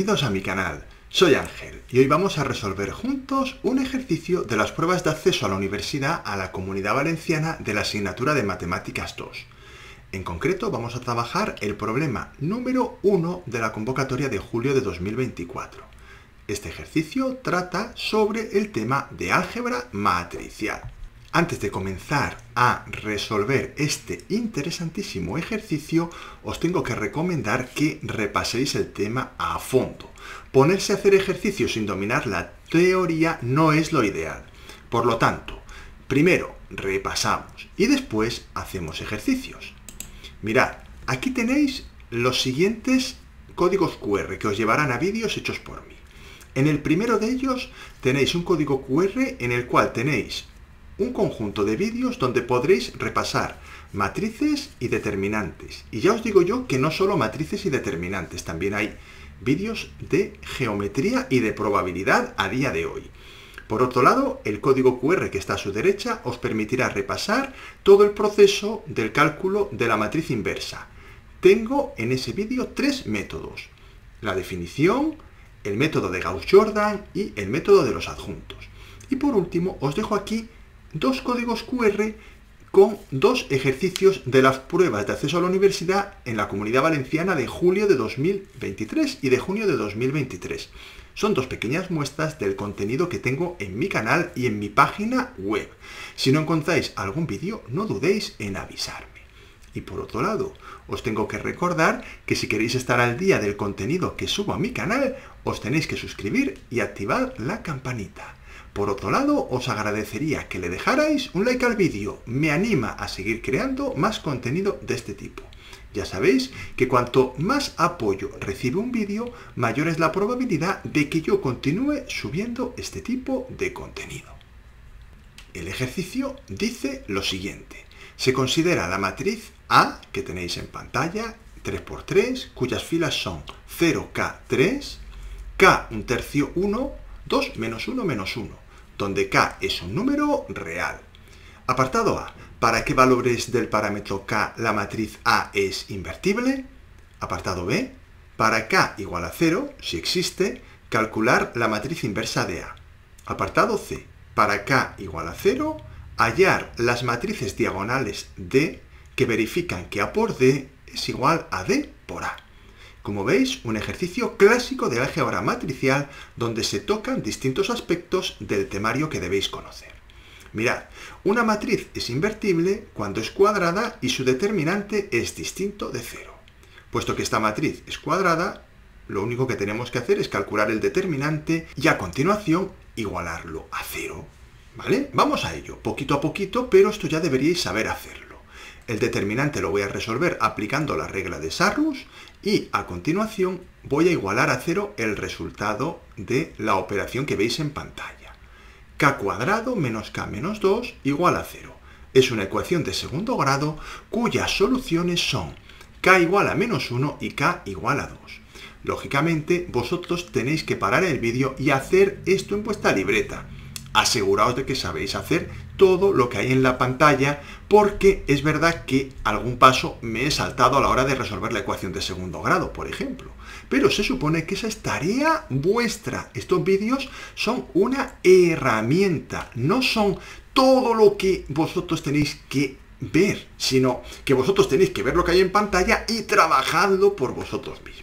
Bienvenidos a mi canal, soy Ángel y hoy vamos a resolver juntos un ejercicio de las pruebas de acceso a la universidad a la Comunidad Valenciana de la asignatura de Matemáticas 2. En concreto vamos a trabajar el problema número 1 de la convocatoria de julio de 2024. Este ejercicio trata sobre el tema de álgebra matricial. Antes de comenzar a resolver este interesantísimo ejercicio, os tengo que recomendar que repaséis el tema a fondo. Ponerse a hacer ejercicios sin dominar la teoría no es lo ideal. Por lo tanto, primero repasamos y después hacemos ejercicios. Mirad, aquí tenéis los siguientes códigos QR que os llevarán a vídeos hechos por mí. En el primero de ellos tenéis un código QR en el cual tenéis un conjunto de vídeos donde podréis repasar matrices y determinantes. Y ya os digo yo que no solo matrices y determinantes, también hay vídeos de geometría y de probabilidad a día de hoy. Por otro lado, el código QR que está a su derecha os permitirá repasar todo el proceso del cálculo de la matriz inversa. Tengo en ese vídeo tres métodos: la definición, el método de Gauss-Jordan y el método de los adjuntos. Y por último, os dejo aquí dos códigos QR con dos ejercicios de las pruebas de acceso a la universidad en la Comunidad Valenciana de julio de 2023 y de junio de 2023. Son dos pequeñas muestras del contenido que tengo en mi canal y en mi página web. Si no encontráis algún vídeo, no dudéis en avisarme. Y por otro lado, os tengo que recordar que si queréis estar al día del contenido que subo a mi canal, os tenéis que suscribir y activar la campanita. Por otro lado, os agradecería que le dejarais un like al vídeo, me anima a seguir creando más contenido de este tipo. Ya sabéis que cuanto más apoyo recibe un vídeo, mayor es la probabilidad de que yo continúe subiendo este tipo de contenido. El ejercicio dice lo siguiente: se considera la matriz A, que tenéis en pantalla, 3×3, cuyas filas son 0K3, K un tercio 1, 2 menos 1 menos 1. Donde K es un número real. Apartado A. ¿Para qué valores del parámetro K la matriz A es invertible? Apartado B. Para K igual a 0, si existe, calcular la matriz inversa de A. Apartado C. Para K igual a 0, hallar las matrices diagonales D que verifican que A por D es igual a D por A. Como veis, un ejercicio clásico de álgebra matricial donde se tocan distintos aspectos del temario que debéis conocer. Mirad, una matriz es invertible cuando es cuadrada y su determinante es distinto de 0. Puesto que esta matriz es cuadrada, lo único que tenemos que hacer es calcular el determinante y a continuación igualarlo a 0. ¿Vale? Vamos a ello, poquito a poquito, pero esto ya deberíais saber hacerlo. El determinante lo voy a resolver aplicando la regla de Sarrus y a continuación voy a igualar a 0 el resultado de la operación que veis en pantalla. K cuadrado menos K menos 2 igual a 0. Es una ecuación de segundo grado cuyas soluciones son K igual a menos 1 y K igual a 2. Lógicamente, vosotros tenéis que parar el vídeo y hacer esto en vuestra libreta. Aseguraos de que sabéis hacer todo lo que hay en la pantalla, porque es verdad que algún paso me he saltado a la hora de resolver la ecuación de segundo grado, por ejemplo. Pero se supone que esa es tarea vuestra. Estos vídeos son una herramienta, no son todo lo que vosotros tenéis que ver, sino que vosotros tenéis que ver lo que hay en pantalla y trabajadlo por vosotros mismos.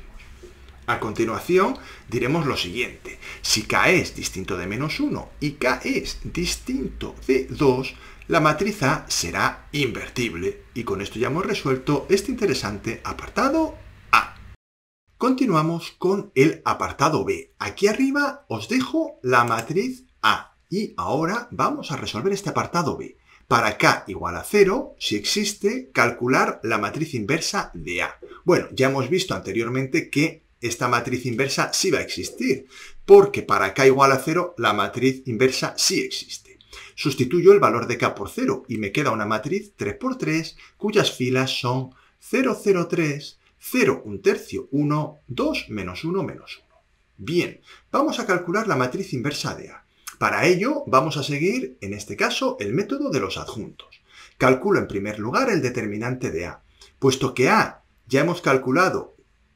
A continuación diremos lo siguiente: si K es distinto de menos 1 y K es distinto de 2, la matriz A será invertible. Y con esto ya hemos resuelto este interesante apartado A. Continuamos con el apartado B. Aquí arriba os dejo la matriz A. Y ahora vamos a resolver este apartado B. Para K igual a 0, si existe, calcular la matriz inversa de A. Bueno, ya hemos visto anteriormente que esta matriz inversa sí va a existir, porque para K igual a 0 la matriz inversa sí existe. Sustituyo el valor de K por 0 y me queda una matriz 3×3 cuyas filas son 0, 0, 3, 0, un tercio, 1, 2, menos 1, menos 1. Bien, vamos a calcular la matriz inversa de A. Para ello vamos a seguir, en este caso, el método de los adjuntos. Calculo en primer lugar el determinante de A. Puesto que A ya hemos calculado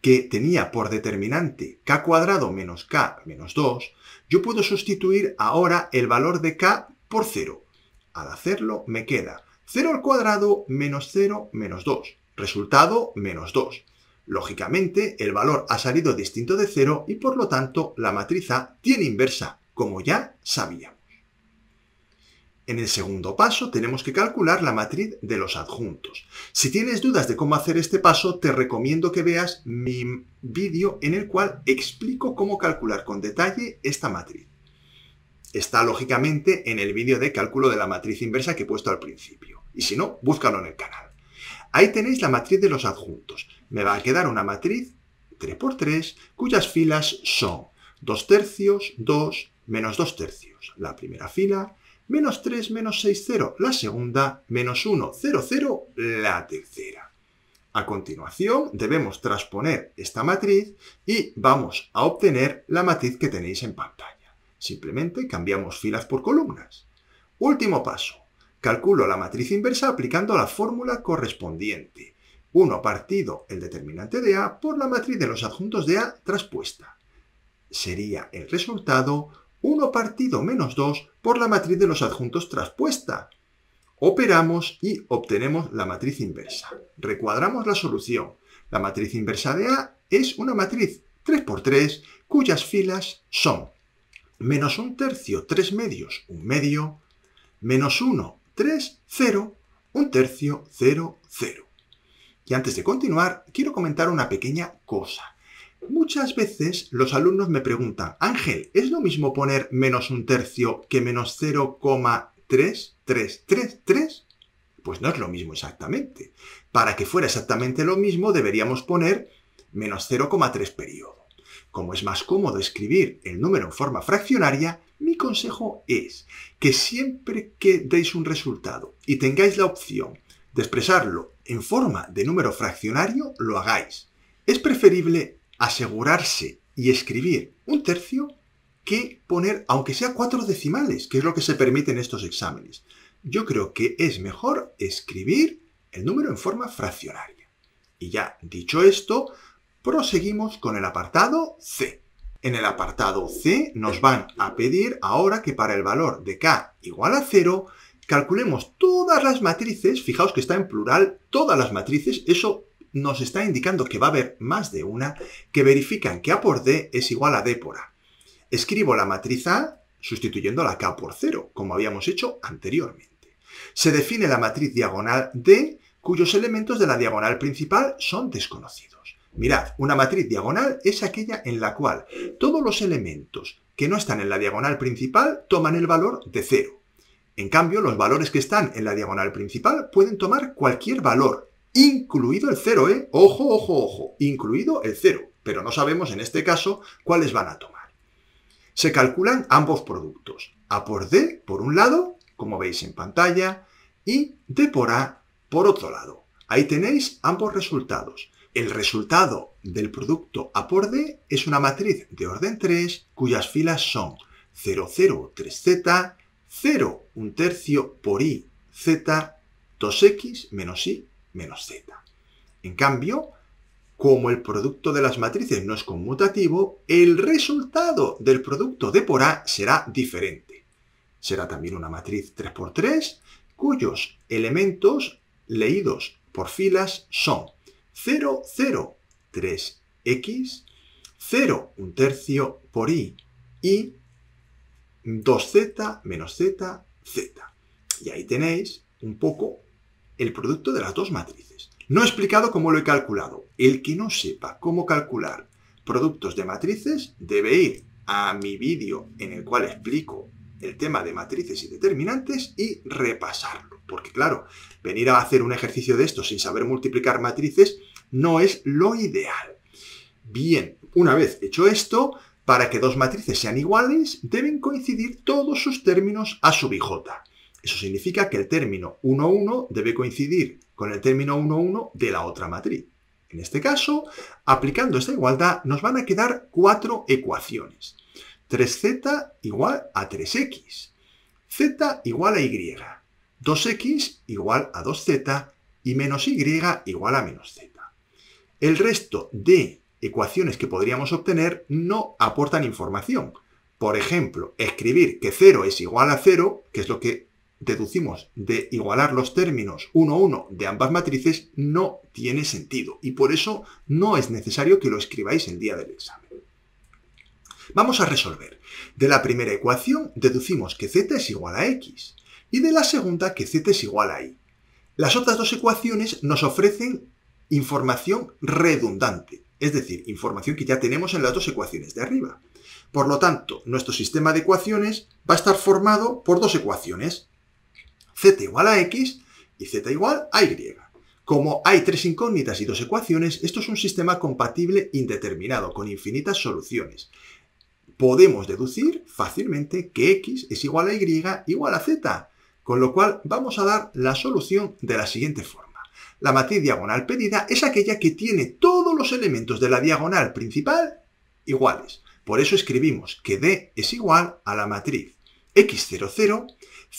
que tenía por determinante k cuadrado menos k menos 2, yo puedo sustituir ahora el valor de k por 0. Al hacerlo me queda 0 al cuadrado menos 0 menos 2. Resultado menos 2. Lógicamente, el valor ha salido distinto de 0 y por lo tanto la matriz A tiene inversa, como ya sabíamos. En el segundo paso tenemos que calcular la matriz de los adjuntos. Si tienes dudas de cómo hacer este paso, te recomiendo que veas mi vídeo en el cual explico cómo calcular con detalle esta matriz. Está lógicamente en el vídeo de cálculo de la matriz inversa que he puesto al principio. Y si no, búscalo en el canal. Ahí tenéis la matriz de los adjuntos. Me va a quedar una matriz 3×3 cuyas filas son 2 tercios, 2, menos 2 tercios. La primera fila, menos 3, menos 6, 0. La segunda, menos 1, 0, 0. La tercera. A continuación debemos transponer esta matriz y vamos a obtener la matriz que tenéis en pantalla. Simplemente cambiamos filas por columnas. Último paso. Calculo la matriz inversa aplicando la fórmula correspondiente. 1 partido el determinante de A por la matriz de los adjuntos de A traspuesta. Sería el resultado 1 partido menos 2 por la matriz de los adjuntos traspuesta. Operamos y obtenemos la matriz inversa. Recuadramos la solución. La matriz inversa de A es una matriz 3×3 cuyas filas son menos 1 tercio, 3 medios, 1 medio, menos 1, 3, 0, 1 tercio, 0, 0. Y antes de continuar, quiero comentar una pequeña cosa. Muchas veces los alumnos me preguntan, Ángel, ¿es lo mismo poner menos 1 tercio que menos 0,333? Pues no es lo mismo exactamente. Para que fuera exactamente lo mismo, deberíamos poner menos 0,3 periodo. Como es más cómodo escribir el número en forma fraccionaria, mi consejo es que siempre que deis un resultado y tengáis la opción de expresarlo en forma de número fraccionario, lo hagáis. Es preferible asegurarse y escribir 1 tercio que poner, aunque sea 4 decimales, que es lo que se permite en estos exámenes. Yo creo que es mejor escribir el número en forma fraccionaria. Y ya dicho esto, proseguimos con el apartado C. En el apartado C nos van a pedir ahora que para el valor de k igual a 0, calculemos todas las matrices, fijaos que está en plural, todas las matrices, eso nos está indicando que va a haber más de una, que verifican que A por D es igual a D por A. Escribo la matriz A sustituyendo la k por 0, como habíamos hecho anteriormente. Se define la matriz diagonal D, cuyos elementos de la diagonal principal son desconocidos. Mirad, una matriz diagonal es aquella en la cual todos los elementos que no están en la diagonal principal toman el valor de 0. En cambio, los valores que están en la diagonal principal pueden tomar cualquier valor, incluido el 0, ¿eh? Ojo, ojo, ojo, incluido el 0, pero no sabemos en este caso cuáles van a tomar. Se calculan ambos productos, A por D por un lado, como veis en pantalla, y D por A por otro lado. Ahí tenéis ambos resultados. El resultado del producto A por D es una matriz de orden 3 cuyas filas son 0, 0, 3z, 0, 1 tercio por i, z, 2x menos y menos z. En cambio, como el producto de las matrices no es conmutativo, el resultado del producto D por A será diferente. Será también una matriz 3×3 cuyos elementos leídos por filas son 0, 0, 3x, 0, 1 tercio por i, y 2z menos z, z. Y ahí tenéis un poco el producto de las dos matrices. No he explicado cómo lo he calculado. El que no sepa cómo calcular productos de matrices debe ir a mi vídeo en el cual explico el tema de matrices y determinantes y repasarlo. Porque claro, venir a hacer un ejercicio de esto sin saber multiplicar matrices no es lo ideal. Bien, una vez hecho esto, para que dos matrices sean iguales, deben coincidir todos sus términos a sub ij. Eso significa que el término 1, 1 debe coincidir con el término 1, 1 de la otra matriz. En este caso, aplicando esta igualdad, nos van a quedar 4 ecuaciones. 3z igual a 3x, z igual a y, 2x igual a 2z y menos y igual a menos z. El resto de ecuaciones que podríamos obtener no aportan información. Por ejemplo, escribir que 0 es igual a 0, que es lo que deducimos de igualar los términos 1, 1 de ambas matrices, no tiene sentido. Y por eso no es necesario que lo escribáis el día del examen. Vamos a resolver. De la primera ecuación deducimos que z es igual a x. Y de la segunda que z es igual a y. Las otras dos ecuaciones nos ofrecen información redundante. Es decir, información que ya tenemos en las dos ecuaciones de arriba. Por lo tanto, nuestro sistema de ecuaciones va a estar formado por dos ecuaciones. Z igual a x y z igual a y. Como hay tres incógnitas y dos ecuaciones, esto es un sistema compatible indeterminado, con infinitas soluciones. Podemos deducir fácilmente que x es igual a y igual a z, con lo cual vamos a dar la solución de la siguiente forma. La matriz diagonal pedida es aquella que tiene todos los elementos de la diagonal principal iguales. Por eso escribimos que D es igual a la matriz x0, 0,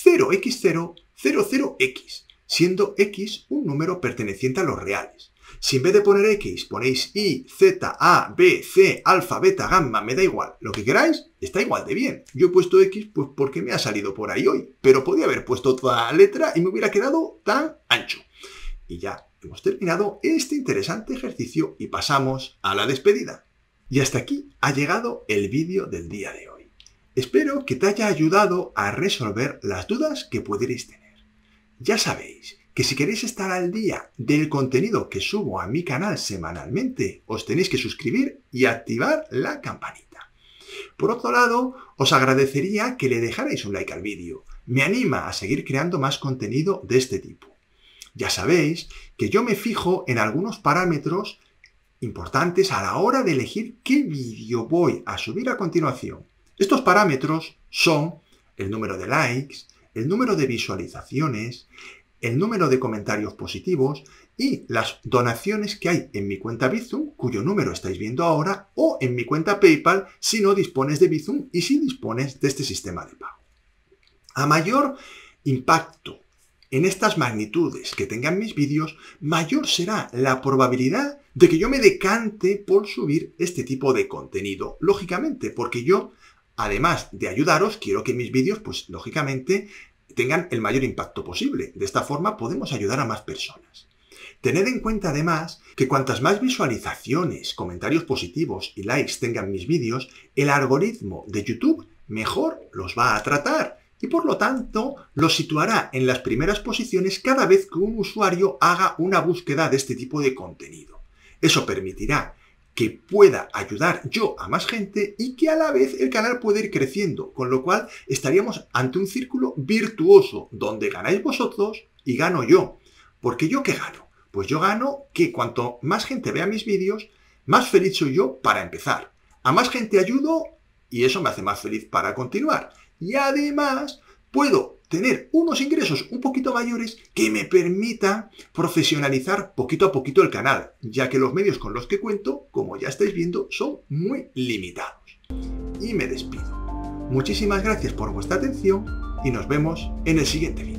0x0, 0, 0x, siendo x un número perteneciente a los reales. Si en vez de poner x ponéis y, z, a, b, c, alfa, beta, gamma, me da igual, lo que queráis, está igual de bien. Yo he puesto x pues porque me ha salido por ahí hoy, pero podía haber puesto otra letra y me hubiera quedado tan ancho. Y ya hemos terminado este interesante ejercicio y pasamos a la despedida. Y hasta aquí ha llegado el vídeo del día de hoy. Espero que te haya ayudado a resolver las dudas que pudierais tener. Ya sabéis que si queréis estar al día del contenido que subo a mi canal semanalmente, os tenéis que suscribir y activar la campanita. Por otro lado, os agradecería que le dejarais un like al vídeo. Me anima a seguir creando más contenido de este tipo. Ya sabéis que yo me fijo en algunos parámetros importantes a la hora de elegir qué vídeo voy a subir a continuación. Estos parámetros son el número de likes, el número de visualizaciones, el número de comentarios positivos y las donaciones que hay en mi cuenta Bizum, cuyo número estáis viendo ahora, o en mi cuenta PayPal si no dispones de Bizum y si dispones de este sistema de pago. A mayor impacto en estas magnitudes que tengan mis vídeos, mayor será la probabilidad de que yo me decante por subir este tipo de contenido. Lógicamente, porque yo, además de ayudaros, quiero que mis vídeos, pues lógicamente, tengan el mayor impacto posible. De esta forma podemos ayudar a más personas. Tened en cuenta además que cuantas más visualizaciones, comentarios positivos y likes tengan mis vídeos, el algoritmo de YouTube mejor los va a tratar. Y por lo tanto, lo situará en las primeras posiciones cada vez que un usuario haga una búsqueda de este tipo de contenido. Eso permitirá que pueda ayudar yo a más gente y que a la vez el canal pueda ir creciendo, con lo cual estaríamos ante un círculo virtuoso, donde ganáis vosotros y gano yo. ¿Porque yo qué gano? Pues yo gano que cuanto más gente vea mis vídeos, más feliz soy yo para empezar. A más gente ayudo y eso me hace más feliz para continuar. Y además puedo tener unos ingresos un poquito mayores que me permitan profesionalizar poquito a poquito el canal, ya que los medios con los que cuento, como ya estáis viendo, son muy limitados. Y me despido. Muchísimas gracias por vuestra atención y nos vemos en el siguiente vídeo.